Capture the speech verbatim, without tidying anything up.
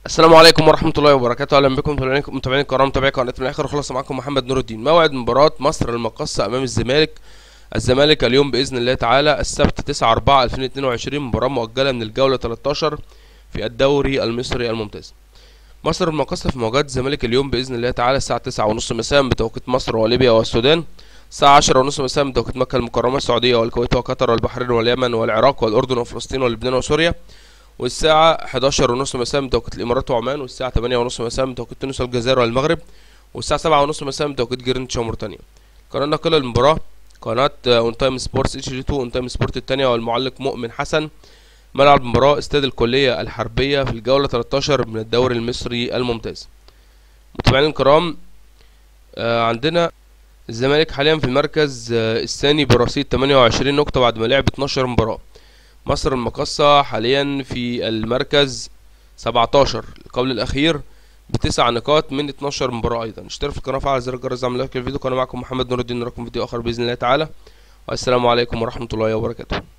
السلام عليكم ورحمة الله وبركاته. أهلا بكم متابعين الكرام، متابعي قناة من الآخر خلاص. معكم محمد نور الدين. موعد مباراة مصر المقاصة أمام الزمالك الزمالك اليوم بإذن الله تعالى السبت تسعة أربعة ألفين واتنين وعشرين، مباراة مؤجلة من الجولة تلتاشر في الدوري المصري الممتاز. مصر المقاصة في مواجهة الزمالك اليوم بإذن الله تعالى الساعة تسعة ونص مساء بتوقيت مصر وليبيا والسودان، الساعة عشرة ونص مساء بتوقيت مكة المكرمة السعودية والكويت وقطر والبحرين واليمن والعراق والأردن وفلسطين ولبنان وسوريا، والساعة حداشر ونص مساء بتوقيت الإمارات وعمان، والساعة تمانية ونص مساء بتوقيت تونس والجزائر والمغرب، والساعة سبعة ونص مساء بتوقيت جرينتش وموريتانيا. قناة ناقلة المباراة قناة اون تايم سبورتس اتش دي اتنين اون تايم سبورت الثانية، والمعلق مؤمن حسن. ملعب المباراة استاد الكلية الحربية في الجولة تلتاشر من الدوري المصري الممتاز. متابعين الكرام، آه عندنا الزمالك حاليا في المركز آه الثاني برصيد تمانية وعشرين نقطة بعد ما لعب اتناشر مباراة. مصر المقاصة حاليا في المركز سبعتاشر قبل الأخير بتسع نقاط من اتناشر مباراة. أيضا اشترك في القناة وفعل زر الجرس لعمل لايك للفيديو. كان معكم محمد نور الدين، نراكم فيديو آخر بإذن الله تعالى، والسلام عليكم ورحمة الله وبركاته.